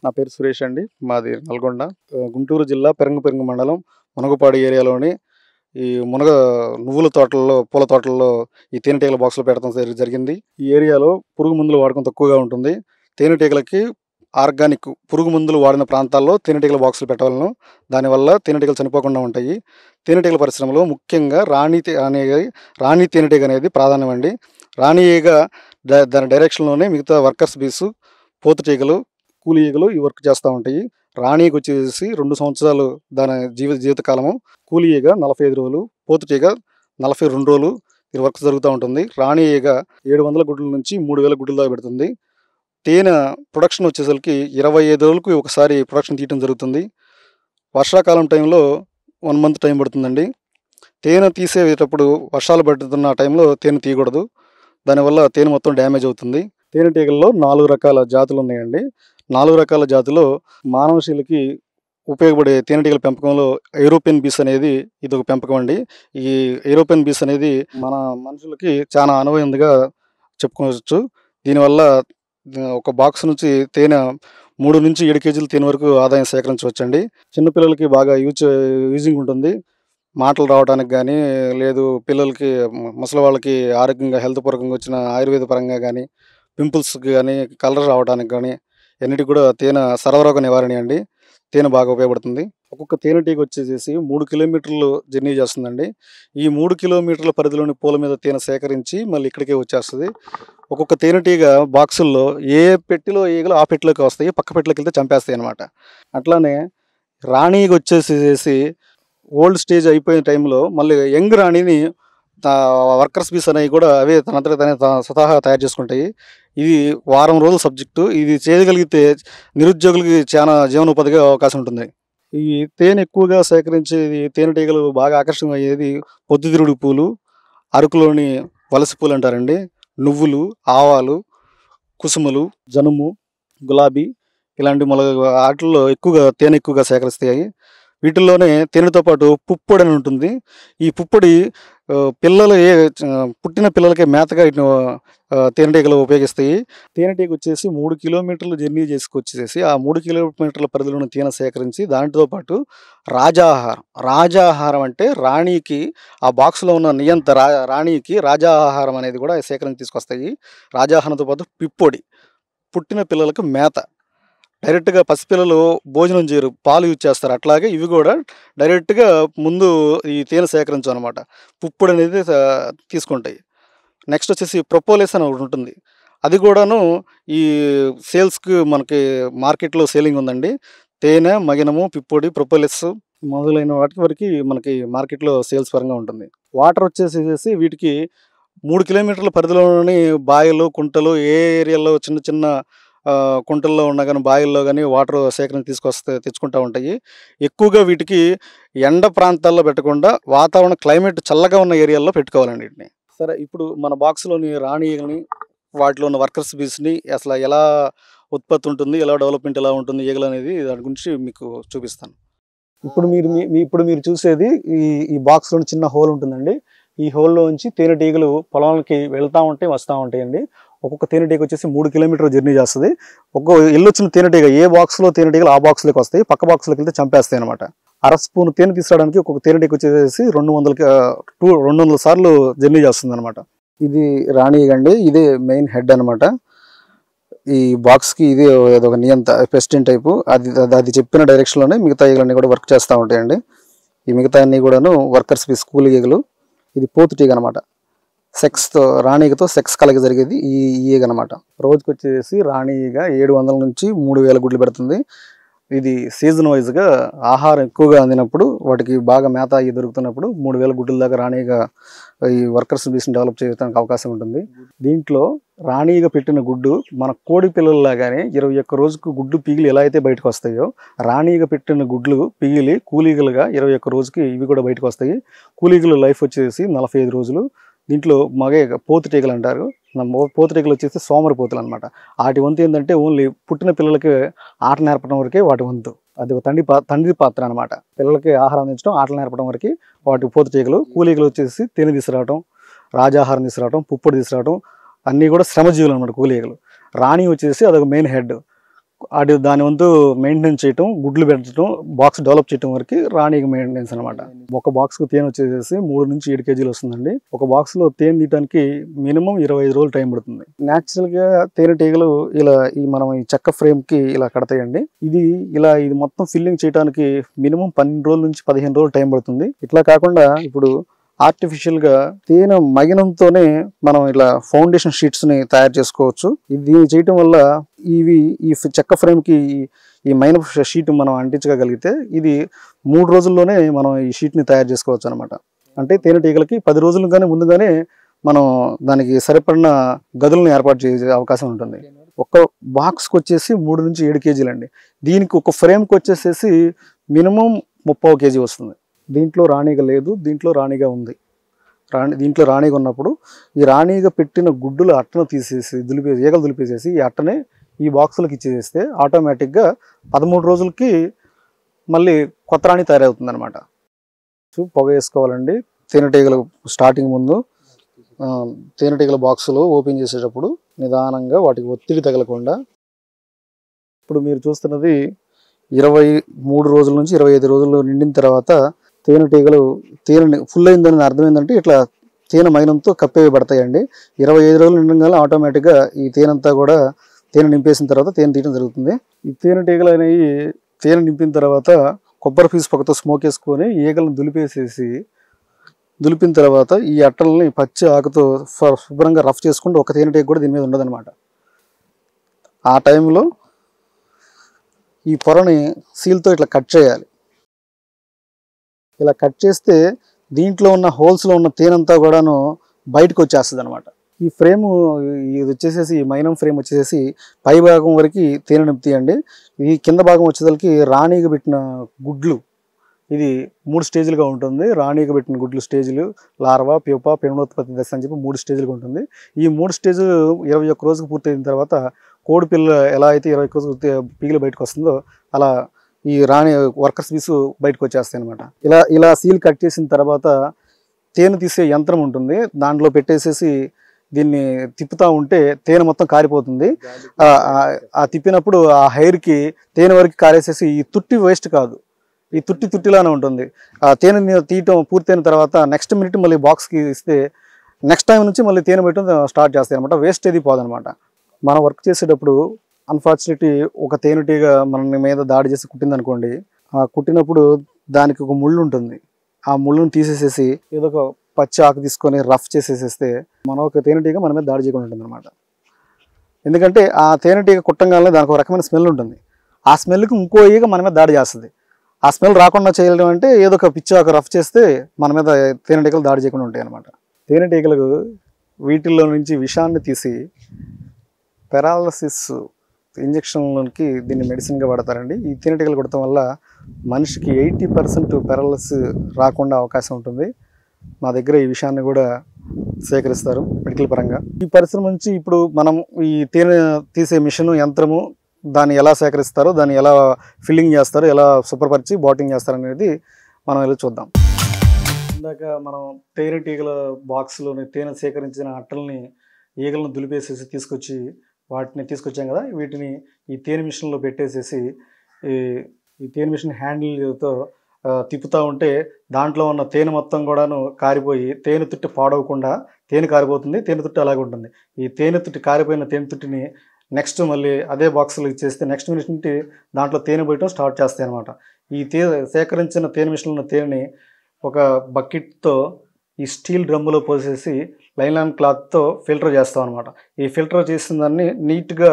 నా పేరు సురేష్ అండి. మాది నల్గొండ. గుంటూరు జిల్లా పెరంగపెరుగు మండలం మునగపాడు ఏరియాలోని ఈ నువ్వుల తోటల్లో, పూల తోటల్లో ఈ తేనెటీగల బాక్సులు పెట్టడం జరిగింది. ఈ ఏరియాలో పురుగు మందుల వాడకం తక్కువగా ఉంటుంది. తేనెటీగలకి ఆర్గానిక్ పురుగు మందులు వాడిన ప్రాంతాల్లో తేనెటీగల బాక్సులు పెట్టవలను. దానివల్ల తేనెటీగలు చనిపోకుండా ఉంటాయి. తేనెటీగల పరిశ్రమలో ముఖ్యంగా రాణి తేనెటీగ అనేది ప్రాధాన్యం అండి. రాణి ఈగ దాని డైరెక్షన్లోనే మిగతా వర్కర్స్ బీస్, పోతుటీగలు, కూలి ఈగలు ఈ వర్క్ చేస్తూ ఉంటాయి. రాణికి వచ్చేసి 2 సంవత్సరాలు దాని జీవితకాలము, కూలి ఈగ 45 రోజులు, పోతుటీగ 42 రోజులు ఈ వర్క్ జరుగుతూ ఉంటుంది. రాణి ఈగ 700 గుడ్ల నుంచి 3000 గుడ్ల దాకా పెడుతుంది. తేనె ప్రొడక్షన్ వచ్చేసరికి 25 రోజులకు ఒకసారి ప్రొడక్షన్ తీయడం జరుగుతుంది. వర్షాకాలం టైంలో 1 మంత్ టైం పడుతుందండి. తేనె తీసేటప్పుడు వర్షాలు పడుతున్న టైంలో తేనె తీయకూడదు. దానివల్ల తేనె మొత్తం డ్యామేజ్ అవుతుంది. తేనెటీగల్లో 4 రకాల జాతులు ఉన్నాయండి. 4 రకాల జాతులో మానవశీలకి ఉపయోగపడే తేనెటీగల పెంపకంలో యూరోపియన్ బీస్ అనేది ఇది ఒక పెంపకం అండి. ఈ యూరోపియన్ బీస్ అనేది మన మనుషులకి చాలా అనువైనదిగా చెప్పుకోవచ్చు. దీనివల్ల ఒక బాక్స్ నుంచి తేనె 3 నుంచి 7 కేజీల తేనె వరకు ఆదాయం సేకరించవచ్చండి. చిన్నపిల్లలకి బాగా యూజింగ్ ఉంటుంది. మాటలు రావడానికి కానీ, లేదు పిల్లలకి, ముసలి వాళ్ళకి ఆరోగ్యంగా హెల్త్ పరంగా వచ్చిన ఆయుర్వేద పరంగా కానీ, పింపుల్స్కి కానీ, కలర్ రావడానికి కానీ అన్నిటికి కూడా తేనె సర్వరోగ నివారణ అండి. తేనె బాగా ఉపయోగపడుతుంది. ఒక్కొక్క తేనెటీగ వచ్చేసి 3 కిలోమీటర్లు జర్నీ చేస్తుందండి. ఈ 3 కిలోమీటర్ల పరిధిలోని పూల మీద తేనె సేకరించి మళ్ళీ ఇక్కడికే వచ్చేస్తుంది. ఒక్కొక్క తేనెటీగ బాక్సుల్లో ఏ పెట్టెలో ఈగలు ఆ పెట్టెలోకి వస్తాయి, పక్క పెట్టెలోకి వెళ్తే చంపేస్తాయి అన్నమాట. అట్లానే రాణికి వచ్చేసి ఓల్డ్ స్టేజ్ అయిపోయిన టైంలో మళ్ళీ యంగ్ రాణిని వర్కర్స్ బీస్ అనేవి కూడా అవే స్వతహా తయారు చేసుకుంటాయి. ఇది వారం రోజుల సబ్జెక్టు. ఇది చేయగలిగితే నిరుద్యోగులకి చాలా జీవనోపాధిగా అవకాశం ఉంటుంది. ఈ తేనె ఎక్కువగా సేకరించేది తేనెటీగలు బాగా ఆకర్షణ అయ్యేది పొద్దుతిరుగుడు పూలు, అరకులోని వలస పూలు అంటారండి, నువ్వులు, ఆవాలు, కుసుమలు, జనుము, గులాబీ ఇలాంటి వాటిల్లో తేనె ఎక్కువగా సేకరిస్తాయి. వీటిల్లోనే తేనెతో పాటు పుప్పొడి అని ఉంటుంది. ఈ పుప్పొడి పుట్టిన పిల్లలకి మేతగా తేనెటీగలు ఉపయోగిస్తాయి. తేనెటీగ వచ్చేసి 3 కిలోమీటర్లు జర్నీ చేసుకొచ్చేసి ఆ 3 కిలోమీటర్ల పరిధిలోని తేనె సేకరించి దాంతో పాటు రాజాహారం అంటే రాణికి ఆ బాక్స్లో ఉన్న నియంత రాణికి రాజాహారం అనేది కూడా సేకరించి తీసుకొస్తాయి. రాజాహారంతో పాటు పిప్పొడి, పుట్టిన పిల్లలకు మేత. డైరెక్ట్గా పసిపిల్లలు భోజనం చేయరు, పాలు యూజ్ చేస్తారు. అట్లాగే ఇవి కూడా డైరెక్ట్గా ముందు ఈ తేనె సేకరించు అనమాట. పుప్పొడి అనేది తీసుకుంటాయి. నెక్స్ట్ వచ్చేసి ప్రొపోలిస్ అని ఒకటి ఉంటుంది. అది కూడాను ఈ సేల్స్కి మనకి మార్కెట్లో సేలింగ్ ఉందండి. తేనె, మగినము, పిప్పొడి, ప్రొపోలిస్ మొదలైన వాటి వరకు మనకి మార్కెట్లో సేల్స్ పరంగా ఉంటుంది. వాటర్ వచ్చేసి వీటికి 3 కిలోమీటర్ల పరిధిలోని బావిలు, కుంటలు, ఏ ఏరియాలో చిన్న చిన్న కుంటల్లో ఉన్నా కానీ, బావిల్లో కానీ వాటర్ సేకరించి తెచ్చుకుంటూ ఉంటాయి. ఎక్కువగా వీటికి ఎండ ప్రాంతాల్లో పెట్టకుండా క్లైమేట్ చల్లగా ఉన్న ఏరియాల్లో పెట్టుకోవాలండి వీటిని. సరే, ఇప్పుడు మన బాక్స్లోని రాణి ఈగలని, వాటిలో ఉన్న వర్కర్స్ బీస్ని అసలు ఎలా ఉత్పత్తి ఉంటుంది, ఎలా డెవలప్మెంట్ ఎలా ఉంటుంది ఈగలు అనేది దాని గురించి మీకు చూపిస్తాను. ఇప్పుడు మీరు చూసేది ఈ బాక్స్లోని చిన్న హోల్ ఉంటుందండి. ఈ హోల్లో నుంచి తేనెటీగలు పొలాలకి వెళ్తూ ఉంటాయి, వస్తూ ఉంటాయండి. ఒక్కొక్క తేనెటీగ వచ్చేసి 3 కిలోమీటర్లు జర్నీ చేస్తుంది. ఎల్లొచ్చిన తేనెటీగ ఏ బాక్స్లో తేనెటీగలు ఆ బాక్స్లోకి వస్తాయి, పక్క బాక్స్లోకి వెళ్తే చంపేస్తాయి అనమాట. 1/2 స్పూన్ తేనె తీసుకురావడానికి ఒక్కొక్క తేనెటీగ వచ్చేసి 200 సార్లు జర్నీ చేస్తుంది అనమాట. ఇది రాణి ఈగ అండి. ఇదే మెయిన్ హెడ్ అనమాట. ఈ బాక్స్కి ఇది ఒక నియంత పెస్టిన్ టైపు. అది చెప్పిన డైరెక్షన్లోనే మిగతా ఈగలన్నీ కూడా వర్క్ చేస్తూ ఉంటాయండి. ఈ మిగతా అన్నీ కూడాను వర్కర్స్ బీ, స్కూల్ ఈగలు. ఇది పోతుటీగ అనమాట. రాణిగతో సెక్స్ కలగ జరిగేది ఈ ఈగ అనమాట. రోజుకి వచ్చేసి రాణి ఈగ 700 నుంచి 3000 గుడ్లు పెడుతుంది. ఇది సీజన్ వైజ్గా ఆహారం ఎక్కువగా అందినప్పుడు, వాటికి బాగా మేత అయ్యి దొరుకుతున్నప్పుడు 3000 గుడ్ల దాకా రాణిగా ఈ వర్కర్స్ బీస్ని డెవలప్ చేయడానికి అవకాశం ఉంటుంది. దీంట్లో రాణిగా పెట్టిన గుడ్డు మన కోడి పిల్లల్లాగానే 21 రోజుకు గుడ్లు పిగిలి ఎలా అయితే బయటకు వస్తాయో, రాణిగా పెట్టిన గుడ్లు పిగిలి కూలీగలుగా 21 రోజుకి ఇవి కూడా బయటకు వస్తాయి. కూలీగల లైఫ్ వచ్చేసి 45 రోజులు. దీంట్లో పోతుటీగలు అంటారు. పోతుటీగలు వచ్చేసి సోమరిపోతులు అనమాట. వాటి వంతు ఏంటంటే ఓన్లీ పుట్టిన పిల్లలకి ఆట నేర్పడం వరకే వాటి వంతు. అది ఒక తండ్రి పాత్ర అనమాట. పిల్లలకి ఆహారం అందించడం, ఆటలు నేర్పడం వరకు వాటి పోతుటీగలు. కూలీగలు వచ్చేసి తేనె తీసుకురావడం, రాజాహారం తీసుకురావడం, పుప్పొడి తీసుకురావడం అన్నీ కూడా శ్రమజీవులు అనమాట కూలీగలు. రాణి వచ్చేసి అదొక మెయిన్ హెడ్. దాని వంతు మెయింటెనెన్స్ చేయటం, గుడ్లు పెట్టడం, బాక్స్ డెవలప్ చేయడం వరకు రాణి మెయింటెనెన్స్ అనమాట. ఒక బాక్స్కు తేనె వచ్చేసి 3 నుంచి 7 కేజీలు వస్తుందండి. ఒక బాక్స్లో తేనె తీయడానికి మినిమం 25 రోజులు టైం పడుతుంది. న్యాచురల్గా తేనెటీగలు ఇలా మనం ఈ చెక్క ఫ్రేమ్కి ఇలా కడతాయండి. ఇది మొత్తం ఫిల్లింగ్ చేయడానికి మినిమం 12 రోజుల నుంచి 15 రోజులు టైం పడుతుంది. ఇట్లా కాకుండా ఇప్పుడు ఆర్టిఫిషియల్గా తేనె మగినంతోనే మనం ఇలా ఫౌండేషన్ షీట్స్ని తయారు చేసుకోవచ్చు. దీన్ని చేయటం వల్ల ఈ చెక్క ఫ్రేమ్కి ఈ మైన షీట్ మనం అంటించగలిగితే ఇది 3 రోజుల్లోనే మనం ఈ షీట్ని తయారు చేసుకోవచ్చు అనమాట. అంటే తేనెటీగలకి 10 రోజులుగానే ముందుగానే మనం దానికి సరిపడిన గదులను ఏర్పాటు చేసే అవకాశం ఉంటుంది. ఒక బాక్స్కి వచ్చేసి 3 నుంచి 7 కేజీలు అండి. దీనికి ఒక ఫ్రేమ్కి వచ్చేసేసి మినిమం 30 కేజీ వస్తుంది. దీంట్లో రాణిగా లేదు, దీంట్లో రాణిగా ఉంది. దీంట్లో రాణిగా ఉన్నప్పుడు ఈ రాణిగా పెట్టిన గుడ్డులు అట్టను తీసేసి ఈగలు దులిపేసేసి ఈ అట్టనే ఈ బాక్సులకు ఇచ్చేసేస్తే ఆటోమేటిక్గా 13 రోజులకి మళ్ళీ కొత్త రాణి తయారవుతుంది అనమాట. పొగ వేసుకోవాలండి తేనెటీగలు స్టార్టింగ్ ముందు. తేనెటీగల బాక్సులు ఓపెన్ చేసేటప్పుడు నిదానంగా వాటికి ఒత్తిడి తగలకుండా. ఇప్పుడు మీరు చూస్తున్నది 23 రోజుల నుంచి 25 రోజులు నిండిన తర్వాత తేనెటీగలు తేనె ఫుల్ అయిందని అర్థమైందంటే ఇట్లా తేనె మైనంతో కప్పేయబడతాయండి. 25 రోజులు నిండగానే ఆటోమేటిక్గా ఈ తేనెంతా కూడా తేనె నింపేసిన తర్వాత తేనె తీయడం జరుగుతుంది. ఈ తేనెటీగలు అనేవి తేనె నింపిన తర్వాత కొబ్బరి పీసు పొగతో స్మోక్ వేసుకొని ఈగలను దులిపిన తర్వాత ఈ అట్టలని పచ్చి ఆకుతో శుభ్రంగా రఫ్ చేసుకుంటూ ఒక తేనెటీగ కూడా దీని మీద ఉండదన్నమాట. ఆ టైంలో ఈ పొరని సీల్తో ఇట్లా కట్ చేయాలి. ఇలా కట్ చేస్తే దీంట్లో ఉన్న హోల్స్లో ఉన్న తేనంతా కూడాను బయటకు వచ్చేస్తుంది అనమాట. ఈ ఫ్రేము ఇది వచ్చేసేసి ఈ మైనం ఫ్రేమ్ వచ్చేసేసి పై భాగం వరకు తేనె నింపుతాయండి. ఈ కింద భాగం వచ్చేసరికి రాణిగా పెట్టిన గుడ్లు ఇది 3 స్టేజ్లుగా ఉంటుంది. రాణిగా పెట్టిన గుడ్లు స్టేజ్లు లార్వా, ప్యూపా, పెనునోత్పత్తి దశ అని చెప్పి 3 స్టేజ్లుగా ఉంటుంది. ఈ 3 స్టేజ్లు 21 రోజుకు పూర్తయిన తర్వాత కోడి పిల్ల ఎలా అయితే 21 రోజులు పిగిలి బయటకు వస్తుందో అలా ఈ రాణి వర్కర్స్ పీసు బయటకు వచ్చేస్తాయి అనమాట. ఇలా సీల్ కట్ చేసిన తర్వాత తేనె తీసే యంత్రం ఉంటుంది. దాంట్లో పెట్టేసేసి దీన్ని తిప్పుతూ ఉంటే తేనె మొత్తం కారిపోతుంది. ఆ తిప్పినప్పుడు ఆ హెయిర్కి తేనె వరకు కారేసేసి ఈ తుట్టి వేస్ట్ కాదు, ఈ తుట్టిలానే ఉంటుంది. ఆ తేనె తీయటం పూర్తయిన తర్వాత నెక్స్ట్ మినిట్ మళ్ళీ బాక్స్కి ఇస్తే నెక్స్ట్ టైం నుంచి మళ్ళీ తేనె పెట్టడం స్టార్ట్ చేస్తాయి అనమాట. వేస్ట్ ఏది పోదనమాట. మనం వర్క్ చేసేటప్పుడు అన్ఫార్చునేట్లీ ఒక తేనెటీగ మన మీద దాడి చేసి కుట్టిందనుకోండి, ఆ కుట్టినప్పుడు దానికి ఒక ముళ్ళు ఉంటుంది. ఆ ముళ్ళును తీసేసేసి ఏదో ఒక పచ్చి ఆకు తీసుకొని రఫ్ చేసేసేస్తే మన ఒక తేనెటీగ మన మీద దాడి చేయకుండా ఉంటుంది అనమాట. ఎందుకంటే ఆ తేనెటీగ కుట్టంగానే దానికి ఒక రకమైన స్మెల్ ఉంటుంది. ఆ స్మెల్కి ఇంకో ఈగ మన మీద దాడి చేస్తుంది. ఆ స్మెల్ రాకుండా చేయడం అంటే ఏదో ఒక పిచ్చి ఆకు రఫ్ చేస్తే మన మీద తేనెటీగలు దాడి చేయకుండా ఉంటాయి అనమాట. తేనెటీగలకు వీటిల్లో నుంచి విషాన్ని తీసి పెరాలసిస్ ఇంజక్షన్లోకి దీన్ని మెడిసిన్గా వాడతారండి. ఈ తేనెటీగలు కొట్టడం వల్ల మనిషికి 80% పెరాలసిస్ రాకుండా అవకాశం ఉంటుంది. మా దగ్గర ఈ విషయాన్ని కూడా సేకరిస్తారు మెడికల్ పరంగా. ఈ పరిశ్రమ నుంచి ఇప్పుడు మనం ఈ తేనె తీసే మిషన్ యంత్రము దాన్ని ఎలా సేకరిస్తారో, దాన్ని ఎలా ఫిల్లింగ్ చేస్తారో, ఎలా శుభ్రపరిచి బాటింగ్ చేస్తారు అనేది మనం వెళ్ళి చూద్దాం. ఇందాక మనం తేనెటీగల బాక్స్లోని తేనె సేకరించిన అట్టల్ని ఈగలను దులిపేసేసి వాటిని తీసుకొచ్చాం కదా, వీటిని ఈ తేనె మిషన్లో పెట్టేసేసి ఈ తేనె మిషన్ హ్యాండిల్తో తిప్పుతూ ఉంటే దాంట్లో ఉన్న తేనె మొత్తం కూడాను కారిపోయి తేనె తుట్టి పాడవకుండా తేనె కారిపోతుంది. తేనె తుట్టి అలాగే ఉంటుంది. ఈ తేనె తుట్టి కారిపోయిన తేనె తుట్టిని నెక్స్ట్ మళ్ళీ అదే బాక్స్లో ఇచ్చేస్తే నెక్స్ట్ మిషన్ నుండి దాంట్లో తేనె పోయటం స్టార్ట్ చేస్తాయి అనమాట. ఈ సేకరించిన తేనె మిషన్లో ఉన్న తేనెని ఒక బకెట్తో ఈ స్టీల్ డ్రమ్ములో పోసేసి లైలాన్ క్లాత్తో ఫిల్టర్ చేస్తాం అనమాట. ఈ ఫిల్టర్ చేసిన దాన్ని నీట్గా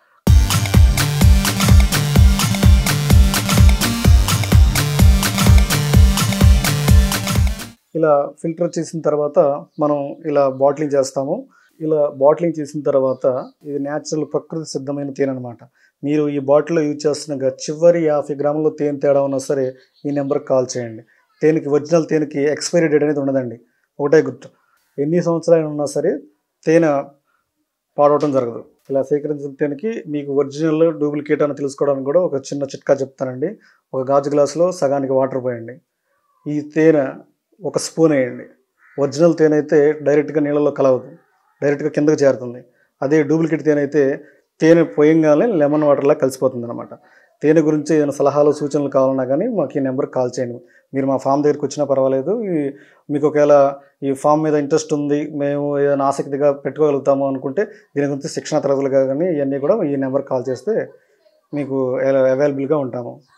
ఇలా ఫిల్టర్ చేసిన తర్వాత మనం ఇలా బాటిలింగ్ చేస్తాము. ఇలా బాటిలింగ్ చేసిన తర్వాత ఇది న్యాచురల్ ప్రకృతి సిద్ధమైన తేనె అనమాట. మీరు ఈ బాటిల్లో యూజ్ చేస్తున్న చివరి 50 గ్రాముల తేనె తేడా ఉన్నా సరే ఈ నెంబర్కి కాల్ చేయండి. ఒరిజినల్ తేనెకి ఎక్స్పైరీ డేట్ అనేది ఉండదండి. ఒకటే గుర్తు, ఎన్ని సంవత్సరాలు ఉన్నా సరే తేనె పాడవటం జరగదు. ఇలా సేకరించిన తేనెకి మీకు ఒరిజినల్ డూప్లికేట్ అని తెలుసుకోవడానికి కూడా ఒక చిన్న చిట్కా చెప్తానండి. ఒక గాజు గ్లాసులో సగానికి వాటర్ పోయండి. ఈ తేనె ఒక స్పూన్ వేయండి. ఒరిజినల్ తేనె అయితే డైరెక్ట్గా నీళ్ళలో కలవదు, డైరెక్ట్గా కిందకు చేరుతుంది. అదే డూప్లికేట్ తేనె అయితే తేనె పోయంగానే లెమన్ వాటర్లా కలిసిపోతుందనమాట. తేనె గురించి ఏదైనా సలహాలు, సూచనలు కావాలన్నా గానీ మాకు ఈ నెంబర్‌కి కాల్ చేయండి. మీరు మా ఫార్మ్ దగ్గరికొచ్చినా పర్వాలేదు. మీకు ఒకవేళ ఈ ఫార్మ్ మీద ఇంట్రెస్ట్ ఉంది, మేము ఏదైనా ఆసక్తిగా పెట్టుకోగలుగుతాము అనుకుంటే దీని గురించి శిక్షణా తరగతులు గాని ఇయన్నీ కూడా ఈ నెంబర్‌కి కాల్ చేస్తే మీకు అవైలబుల్‌గా ఉంటాము.